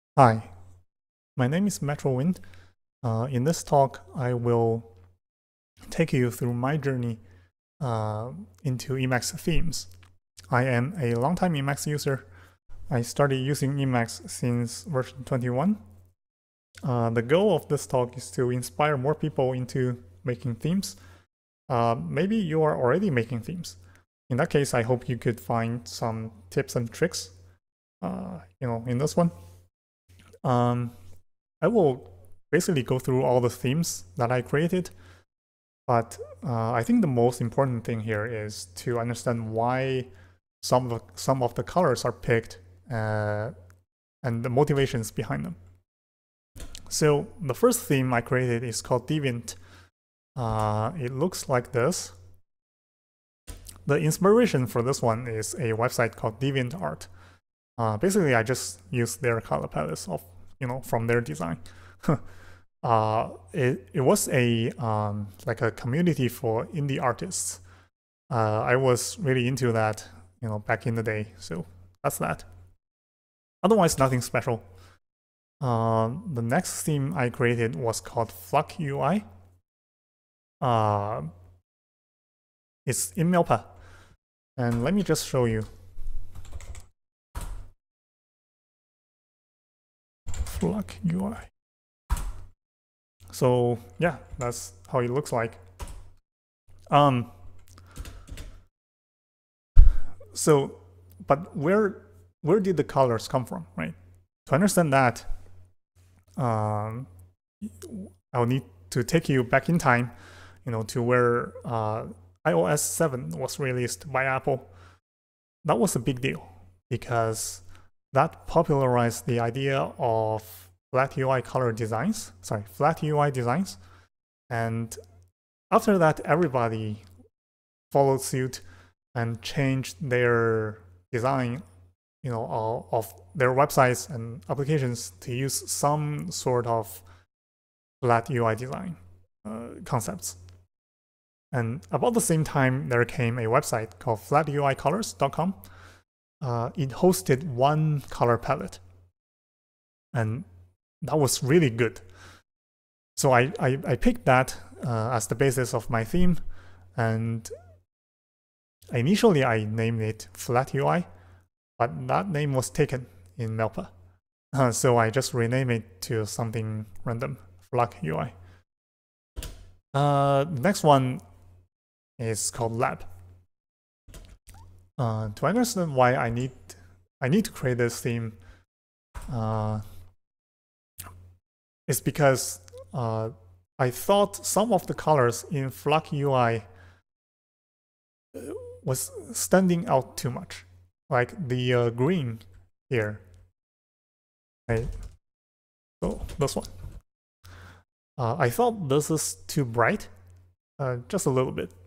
Hi, my name is MetroWind. In this talk, I will take you through my journey into Emacs themes. I am a longtime Emacs user. I started using Emacs since version 21. The goal of this talk is to inspire more people into making themes. Maybe you are already making themes. In that case, I hope you could find some tips and tricks in this one. I will basically go through all the themes that I created, but I think the most important thing here is to understand why some of the colors are picked and the motivations behind them. So the first theme I created is called Deviant. It looks like this. The inspiration for this one is a website called Deviant Art. Basically, I just used their color palettes from their design. It was a like a community for indie artists. I was really into that, back in the day. So that's that. Otherwise, nothing special. The next theme I created was called FlucUI. It's in Melpa, and let me just show you. FlucUI. So yeah, that's how it looks like. But where did the colors come from, right? To understand that, I'll need to take you back in time, to where iOS 7 was released by Apple. That was a big deal because that popularized the idea of flat UI designs. And after that, everybody followed suit and changed their design, of their websites and applications to use some sort of flat UI design concepts. And about the same time, there came a website called flatUIcolors.com. It hosted one color palette, and that was really good. So I picked that as the basis of my theme, and initially I named it FlatUI, but that name was taken in Melpa. So I just renamed it to something random, FlucUI. The next one is called Lab. To understand why I need to create this theme, it's because I thought some of the colors in FlucUI was standing out too much, like the green here. Right? So this one. I thought this is too bright, just a little bit.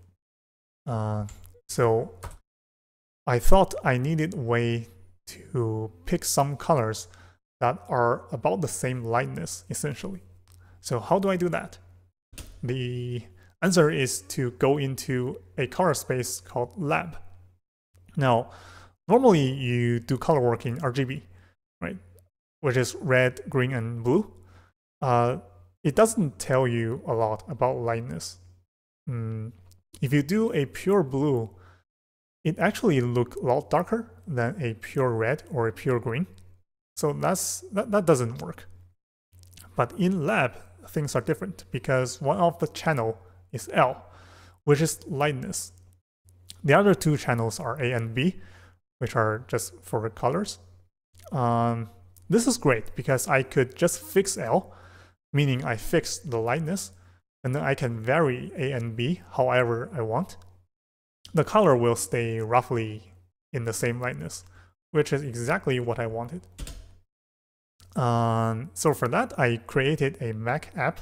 So I thought I needed a way to pick some colors that are about the same lightness, essentially. So how do I do that? The answer is to go into a color space called Lab. Now, normally you do color work in RGB, right? Which is red, green, and blue. It doesn't tell you a lot about lightness. If you do a pure blue, it actually looks a lot darker than a pure red or a pure green. So that doesn't work. But in Lab, things are different because one of the channel is L, which is lightness. The other two channels are A and B, which are just for the colors. This is great because I could just fix L, meaning I fix the lightness, and then I can vary A and B however I want. The color will stay roughly in the same lightness, which is exactly what I wanted. So for that, I created a Mac app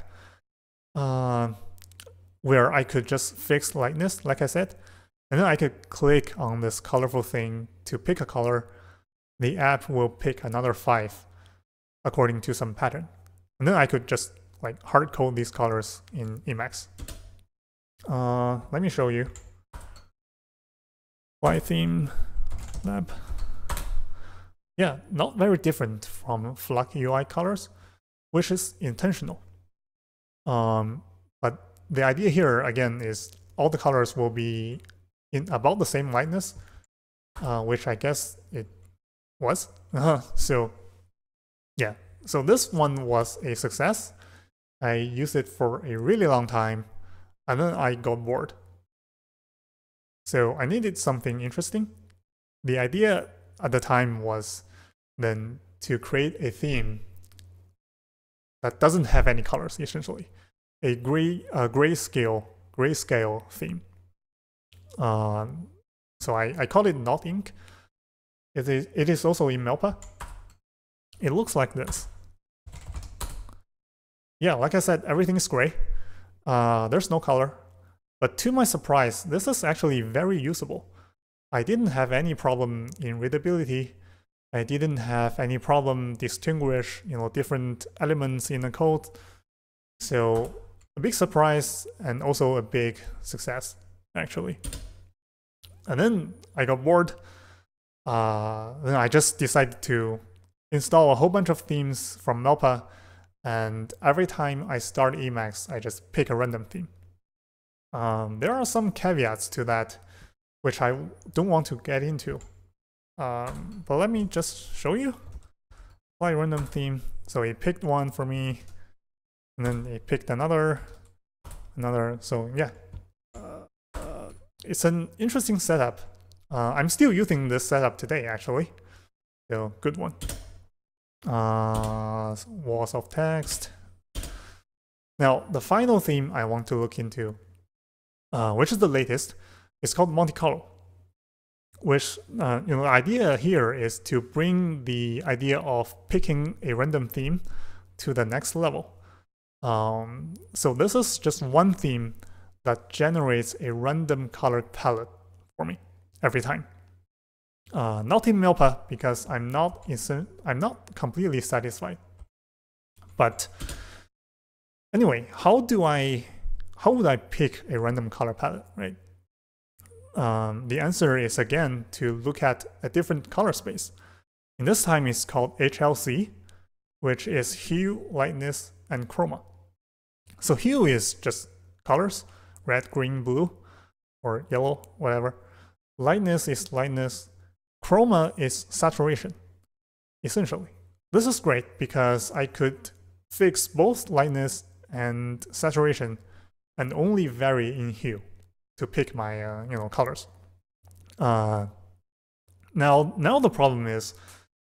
where I could just fix lightness, like I said, and then I could click on this colorful thing to pick a color. The app will pick another 5 according to some pattern. And then I could just hard code these colors in Emacs. Let me show you. Y theme lab. yeah, not very different from FlucUI colors, which is intentional. But the idea here, again, is all the colors will be in about the same lightness, which I guess it was. So yeah, so this one was a success. I used it for a really long time, and then I got bored. So I needed something interesting. The idea at the time was then to create a theme that doesn't have any colors, essentially. A grayscale theme. So I call it NotInk. It is also in Melpa. It looks like this. Yeah, like I said, everything is gray. There's no color. But to my surprise, this is actually very usable. I didn't have any problem in readability. I didn't have any problem distinguish, different elements in the code. So a big surprise and also a big success, actually. And then I got bored. Then I just decided to install a whole bunch of themes from Melpa, and every time I start Emacs, I just pick a random theme. There are some caveats to that, which I don't want to get into. But let me just show you. Apply random theme. So it picked one for me, and then it picked another. So yeah, it's an interesting setup. I'm still using this setup today, actually. So good one. Walls of text. Now the final theme I want to look into, which is the latest, is called Monte Carlo. Which the idea here is to bring the idea of picking a random theme to the next level. So this is just one theme that generates a random color palette for me every time. Not in Melpa because I'm not completely satisfied. But anyway, how would I pick a random color palette, right? The answer is again to look at a different color space. In this time it's called HLC, which is hue, lightness, and chroma. So hue is just colors, red, green, blue, or yellow, whatever. Lightness is lightness. Chroma is saturation, essentially. This is great because I could fix both lightness and saturation and only vary in hue to pick my colors. Now the problem is,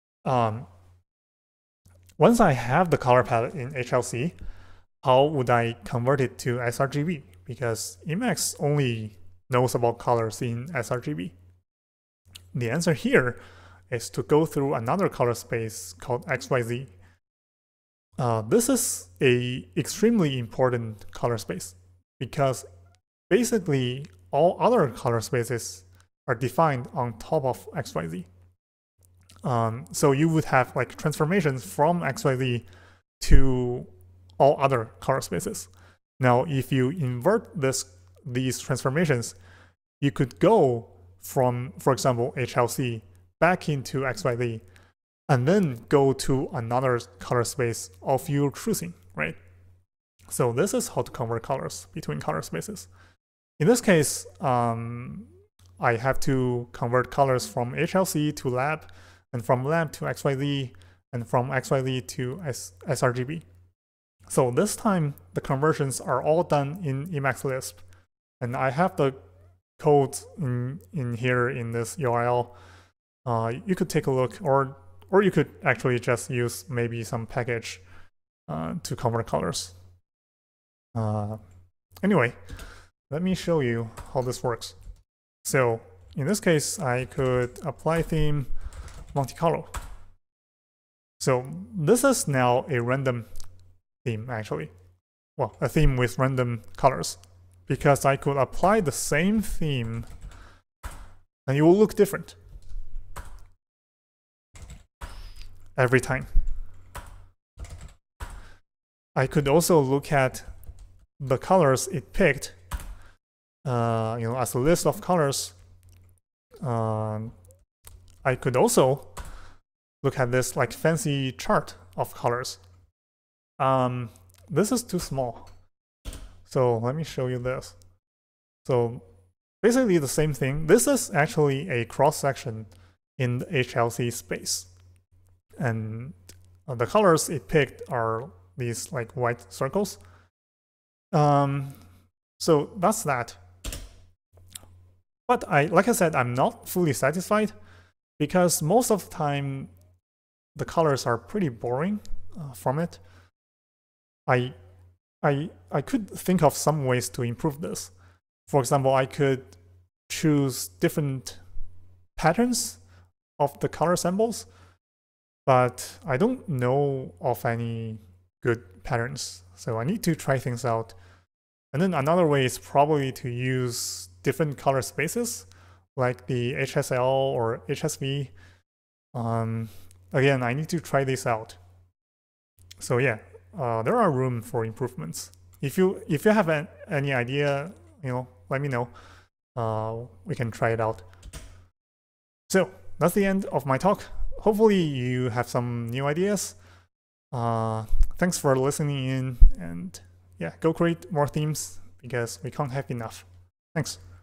once I have the color palette in HLC, how would I convert it to sRGB? Because Emacs only knows about colors in sRGB. The answer here is to go through another color space called XYZ. This is an extremely important color space because basically all other color spaces are defined on top of XYZ. So you would have like transformations from XYZ to all other color spaces. Now, if you invert these transformations, you could go from, for example, HLC back into XYZ, and then go to another color space of your choosing, right? So this is how to convert colors between color spaces. In this case, I have to convert colors from HLC to lab, and from lab to XYZ, and from XYZ to sRGB. So this time, the conversions are all done in Emacs Lisp, and I have the code in here in this URL. You could take a look, or you could actually just use maybe some package to convert colors. Anyway, let me show you how this works. So in this case, I could apply theme Monte Carlo. So this is now a random theme, actually. Well, a theme with random colors, because I could apply the same theme and it will look different every time. I could also look at the colors it picked, as a list of colors. I could also look at this like fancy chart of colors. This is too small. So let me show you this. So basically the same thing. This is actually a cross-section in the HLC space. And the colors it picked are these like white circles. So that's that. But like I said, I'm not fully satisfied because most of the time the colors are pretty boring from it. I could think of some ways to improve this. For example, I could choose different patterns of the color samples, but I don't know of any good patterns. So I need to try things out. And then another way is probably to use different color spaces, like the HSL or HSV. Again, I need to try this out. So yeah, there are room for improvements. If you have any idea, let me know. We can try it out. So that's the end of my talk. Hopefully you have some new ideas. Thanks for listening in, and yeah, go create more themes because we can't have enough. Thanks.